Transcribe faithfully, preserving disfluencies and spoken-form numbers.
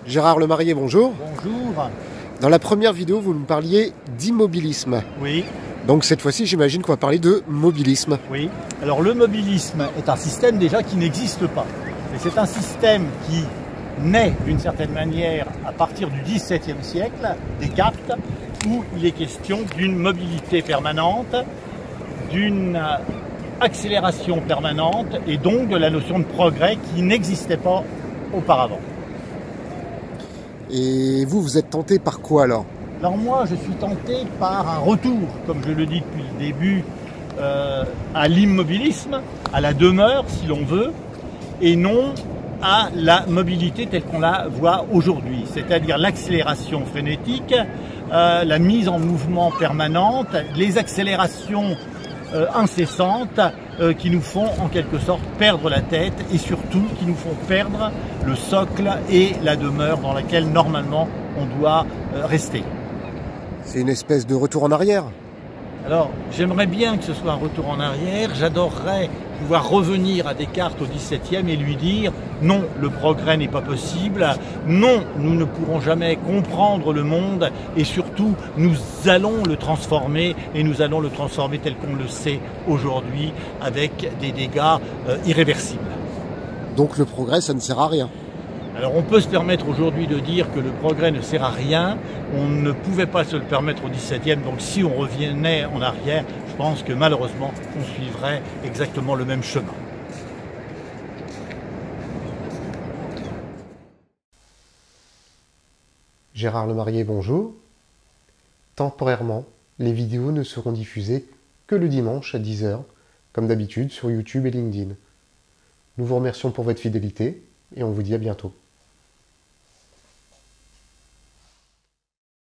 Gérard Lemarié, bonjour. Bonjour. Dans la première vidéo, vous nous parliez d'immobilisme. Oui. Donc cette fois-ci, j'imagine qu'on va parler de mobilisme. Oui. Alors le mobilisme est un système déjà qui n'existe pas. Et c'est un système qui naît d'une certaine manière à partir du dix-septième siècle, Descartes, où il est question d'une mobilité permanente, d'une accélération permanente et donc de la notion de progrès qui n'existait pas auparavant. Et vous, vous êtes tenté par quoi alors? Alors moi, je suis tenté par un retour, comme je le dis depuis le début, euh, à l'immobilisme, à la demeure si l'on veut, et non à la mobilité telle qu'on la voit aujourd'hui, c'est-à-dire l'accélération frénétique, euh, la mise en mouvement permanente, les accélérations euh, incessantes euh, qui nous font en quelque sorte perdre la tête et surtout qui nous font perdre le socle et la demeure dans laquelle normalement on doit euh, rester. C'est une espèce de retour en arrière? Alors, j'aimerais bien que ce soit un retour en arrière. J'adorerais pouvoir revenir à Descartes au dix-septième et lui dire non, le progrès n'est pas possible, non, nous ne pourrons jamais comprendre le monde et surtout, nous allons le transformer et nous allons le transformer tel qu'on le sait aujourd'hui avec des dégâts euh, irréversibles. Donc le progrès, ça ne sert à rien? Alors on peut se permettre aujourd'hui de dire que le progrès ne sert à rien, on ne pouvait pas se le permettre au dix-septième, donc si on revenait en arrière, je pense que malheureusement on suivrait exactement le même chemin. Gérard Lemarié, bonjour. Temporairement, les vidéos ne seront diffusées que le dimanche à dix heures, comme d'habitude sur YouTube et LinkedIn. Nous vous remercions pour votre fidélité et on vous dit à bientôt.